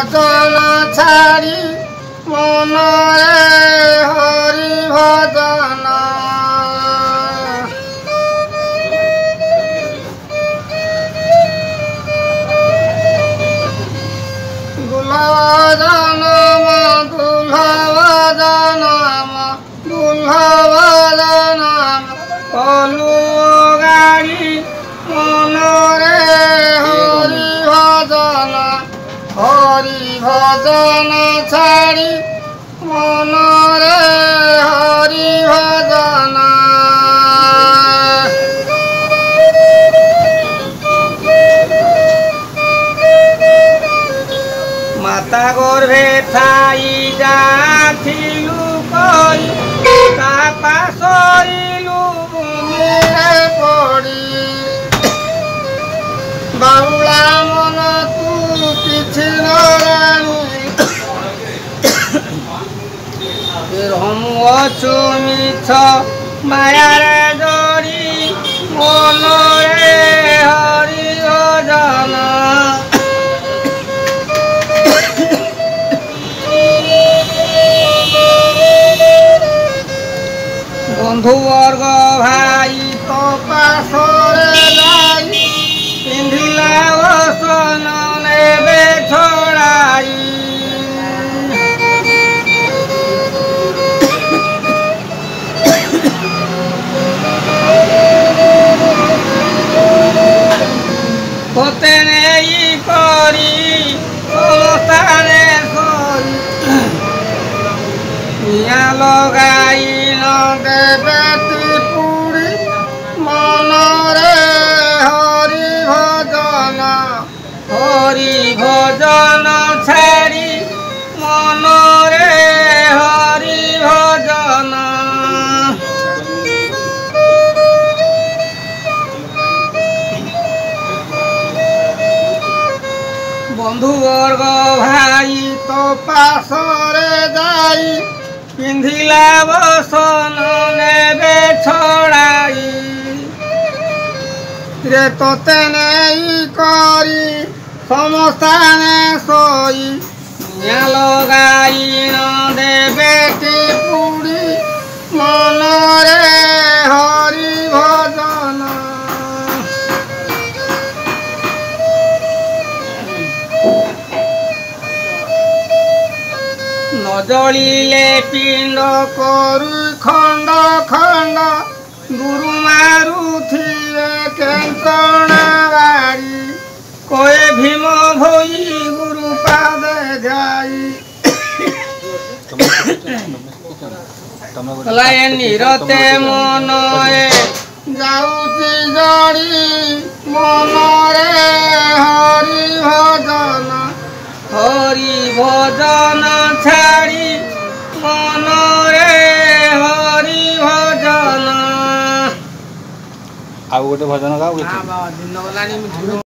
भजन छाड़ी मन हरि भजन कलु गाड़ी मन हरि भजन छाड़ी मन हरि भजन माता गर्भे थाई जाथिलु कई तापा सरिलु भूमिरे पड़ी बाउला मन तू किछि नराणी हम अछु मिछ मायार जड़ी मन हरि भजन बंधु वर्ग भाई तो पासरे लाई पिंधिला वसन नेबे छोड़ाई कोते नहीं करी समस्ताने सोई निया लगाई न देबेती पुरी मन हरि भजन छाड़ी मन हरि भजन बंधु वर्ग भाई तो पासरे जाई पिंधिला बसन नेबे छोड़ाई रे तोते नहीं करी समस्ताने सोई निया लगाई न देबेती पुड़ी मन हरि भजन न जलिले पिंड करू खंड खंड गुरु मारुथिवे केंचणा बाड़ी कोए भीम भोई गुरु पादे जाई लाए निरते मन जाऊची जड़ी मन हरि भजन छाड़ी मन हरि भजन। आउ गोटे भजन गाओ।